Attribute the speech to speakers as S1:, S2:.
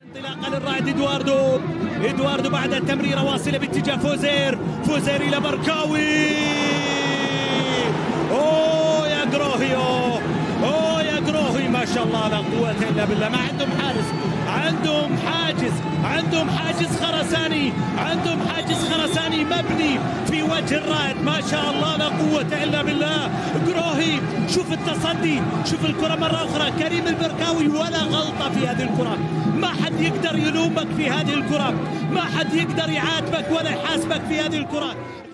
S1: انطلاقه للرائد ادواردو بعد التمريره واصله باتجاه فوزير الى بركاوي. اوه يا جروهي ما شاء الله لا قوه الا بالله. ما عندهم حاجز خرساني مبني في وجه الرائد. ما شاء الله لا قوه الا بالله. جروهي شوف التصدي، شوف الكره مره اخرى. كريم البركاوي ولا غلطه في هذه الكره، ما حد يقدر يلومك في هذه الكره، ما حد يقدر يعاتبك ولا يحاسبك في هذه الكره.